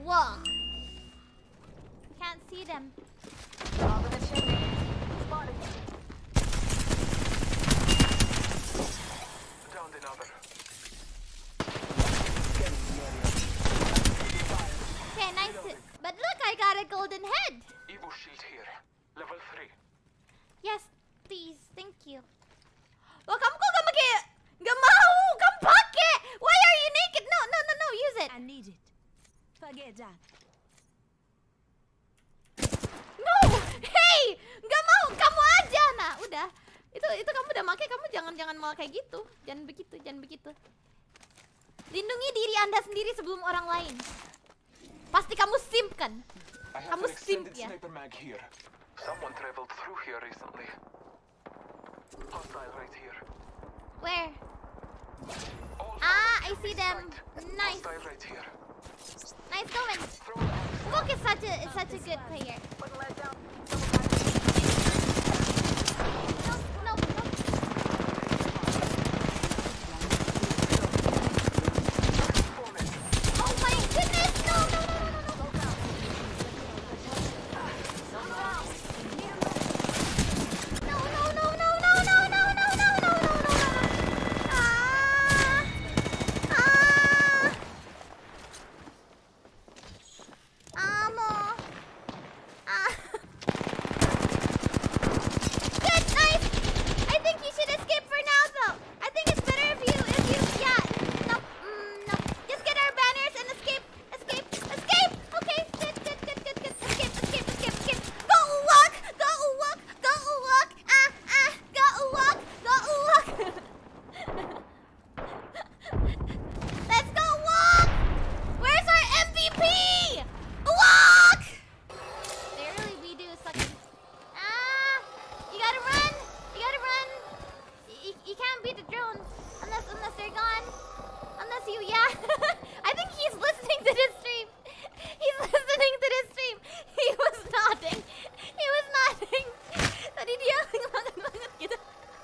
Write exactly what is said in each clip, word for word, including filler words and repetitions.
Whoa. Can't see them. Down another. Okay, nice. But look, I got a golden head. Evo shield here. Level three. Yes, please. Thank you. Wah, kamu kok gak pakai? Gak mau, kamu pakai. Why are you naked? No, no, no, no. Use it. I need it. Forget that. No, hey, gak mau. Kamu aja, nah. Udah. Itu itu kamu udah pakai. Kamu jangan jangan malah kayak gitu. Jangan begitu, jangan begitu. Lindungi diri Anda sendiri sebelum orang lain. Pasti kamu simp kan? I have Kamu an simp extended ya. sniper mag here. Someone traveled through here recently. Hostile right here. Where? All Ah, I forward, see enemy them. sight. Nice, Hostile right here. nice going. Throw it out. Cook is such a is such a good player. No, no, no. Oh my goodness! No, no, no, no, no, no. No, no, no, no, no, no, no, no, no, no, no, no, no. Ah, ah. Amo. Ah. Good, nice. I think you should escape for now, though. I think it's better if you, if you, yeah. No, mm, no. Just get our banners and escape, escape, escape. Okay, good, good, good, good, good. Escape, escape, escape, escape. Go walk, go walk, go walk. Ah, ah, go walk, go walk. Let's go walk. Where's our M V P? Walk. They really we do suck. Ah, you gotta run. You gotta run. You, you can't beat the drone unless unless they're gone. Unless you, yeah. I think he's listening to this stream. He's listening to this stream. He was nodding. He was nodding. Tadi dia banget banget gitu.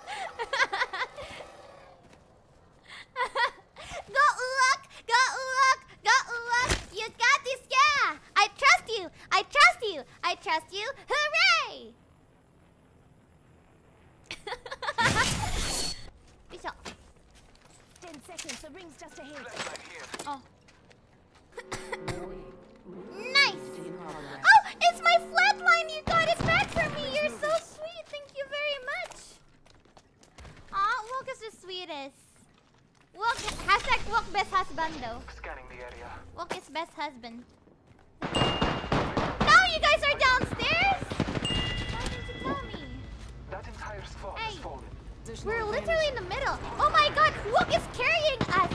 Go Uwak, go Uwak, go Uwak. You got this, yeah. I trust you. I trust you. I trust you. Hooray! Bishop. Ten seconds. The ring's just ahead. Flashlight here. Oh. Nice. Oh, it's my flatline. You got it back for me. You're so sweet. Thank you very much. Aw, Walk is the sweetest. Walk, hashtag Walk best husband though. Scanning the area. Walk is best husband. Now you guys are downstairs? Why didn't you tell me? That entire squad Hey. has fallen. We're literally in the middle. Oh my god, Walk is carrying us.